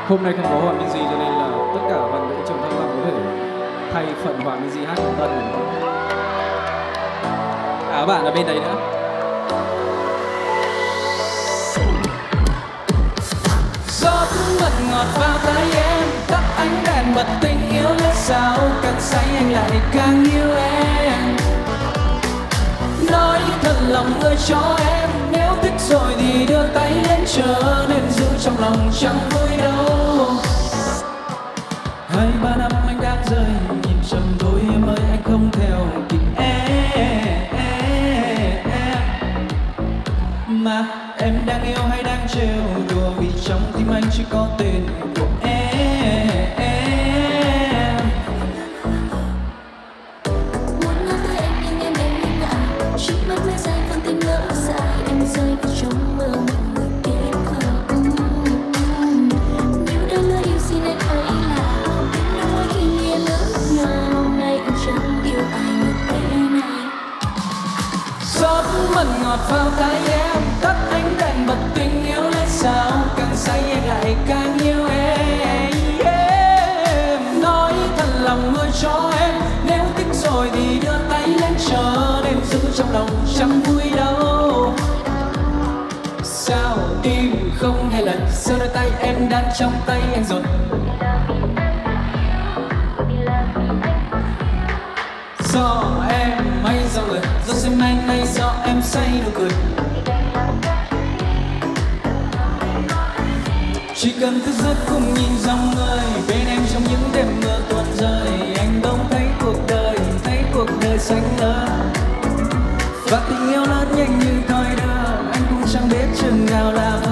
Hôm nay không có Hòa Minzy cho nên là tất cả bạn nữ trong thăng long có thể thay phận Hòa Minzy hát cùng Tân được không? À, bạn ở bên đấy nữa. Gió mật ngọt vào tai em, tắt ánh đèn bật tình yêu lên sao càng say anh lại càng yêu em. Nói thật lòng người cho em, nếu thích rồi thì đưa tay lên chờ, nên giữ trong lòng chẳng vui đâu. 2-3 năm anh đang rơi, nhìn chầm đôi em ơi anh không theo kịp em. Mà em đang yêu hay đang trêu đùa, vì trong tim anh chỉ có tên của em. Muốn nói với anh nhưng em ngại, trước mắt mây dài con tim lỡ dài, anh rơi vào trong mơ một người biết không. Nếu đã lỡ yêu xin anh hãy là đừng nói khi nghe ngỡ ngàng, hôm nay anh chẳng yêu ai như thế này. Gió mật ngọt vào tai em, tắt ánh đèn bật tình yêu lên sao càng say anh lại càng yêu em. Nói thật lòng người cho em, nếu thích rồi thì đưa tay lên chờ, nên giữ trong lòng chẳng vui đâu. Sao tim không hay lần giơ đôi tay em đang trong tay anh rồi. Do em hay do người, do xem anh hay do em say nụ cười. Chỉ cần thức giấc cùng nhìn dòng người bên em trong những đêm mưa tuôn rơi, anh bỗng thấy cuộc đời xanh ngỡ. Và tình yêu lớn nhanh như thoi đưa, anh cũng chẳng biết chừng nào là